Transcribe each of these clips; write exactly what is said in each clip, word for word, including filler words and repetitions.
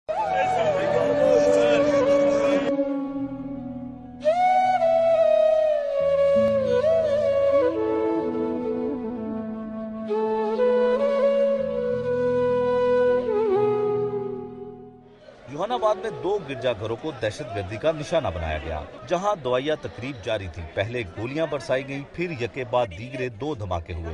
جہانآباد میں دو گرجا گھروں کو دہشت گردی کا نشانہ بنایا گیا، جہاں دعائیہ تقریب جاری تھی۔ پہلے گولیاں برسائی گئیں، پھر یکے بعد دیگرے دو دھماکے ہوئے۔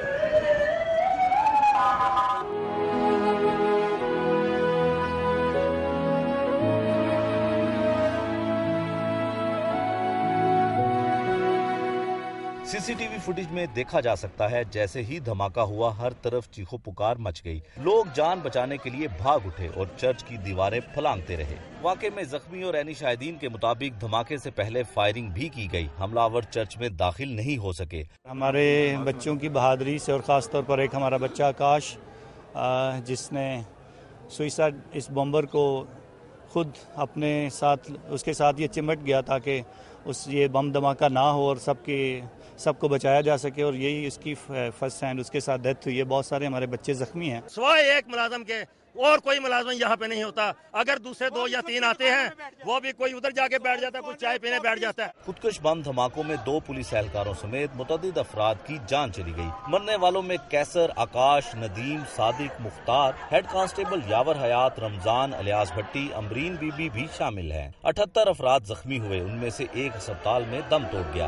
سی سی ٹی وی فوٹیج میں دیکھا جا سکتا ہے جیسے ہی دھماکہ ہوا ہر طرف چیخو پکار مچ گئی، لوگ جان بچانے کے لیے بھاگ اٹھے اور چرچ کی دیواریں پھلانگتے رہے۔ واقعے میں زخمی اور عینی شاہدین کے مطابق دھماکے سے پہلے فائرنگ بھی کی گئی، حملہ آور چرچ میں داخل نہیں ہو سکے۔ ہمارے بچوں کی بہادری سے اور خاص طور پر ایک ہمارا بچہ آکاش جس نے سوئسائڈ اس بمبر کو خود اپنے ساتھ اس کے ساتھ یہ چمٹ گیا تاکہ اس یہ بم دھماکہ نہ ہو اور سب کے سب کو بچایا جا سکے، اور یہی اس کی فرسٹ ہینڈ اس کے ساتھ ڈیتھ ہوئی ہے۔ بہت سارے ہمارے بچے زخمی ہیں۔ سوائے ایک ملازم کے اور کوئی ملازم یہاں پہ نہیں ہوتا، اگر دوسرے دو یا تین آتے ہیں وہ بھی کوئی ادھر جا کے بیٹھ جاتا ہے، کوئی چائے پینے بیٹھ جاتا ہے۔ خودکش بم دھماکوں میں دو پولیس اہلکاروں سمیت متعدد افراد کی جان چلی گئی۔ مرنے والوں میں Kaiser, Akash, Nadeem, Sadiq, Mukhtar, head constable Yawar Hayat, Ramzan, Ilyas Bhatti, Ambreen Bibi بھی شامل ہیں۔ اٹھہتر افراد زخمی ہوئے، ان میں سے ایک ہسپتال میں دم توڑ گیا۔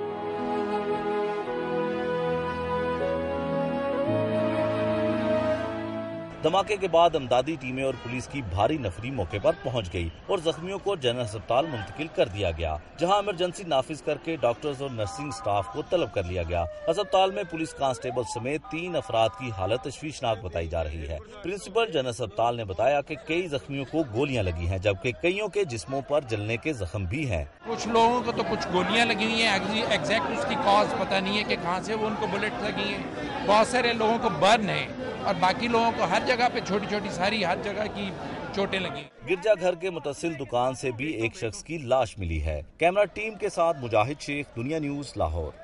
دھماکے کے بعد امدادی ٹیمیں اور پولیس کی بھاری نفری موقع پر پہنچ گئی اور زخمیوں کو جنرل ہسپتال منتقل کر دیا گیا، جہاں ایمرجنسی نافذ کر کے ڈاکٹرز اور نرسنگ سٹاف کو طلب کر لیا گیا۔ ہسپتال میں پولیس کانسٹیبل سمیت تین افراد کی حالت تشویشناک بتائی جا رہی ہے۔ پرنسپل جنرل ہسپتال نے بتایا کہ کئی زخمیوں کو گولیاں لگی ہیں، جبکہ کئیوں کے جسموں پر جلنے کے زخم بھی ہیں۔ کچھ لوگوں کو تو کچھ گولیاں لگی ہوئی ہیں، ایگزیکٹ اس کی کاز پتہ نہیں ہے کہ کہاں سے وہ ان کو بلٹ لگی ہیں۔ بہت سارے لوگوں کو برن ہے اور باقی لوگوں کو ہر جگہ پہ چھوٹی چھوٹی ساری ہر جگہ کی چوٹیں لگی۔ گرجا گھر کے متصل دکان سے بھی ایک شخص کی لاش ملی ہے۔ کیمرہ ٹیم کے ساتھ مجاہد شیخ، دنیا نیوز، لاہور۔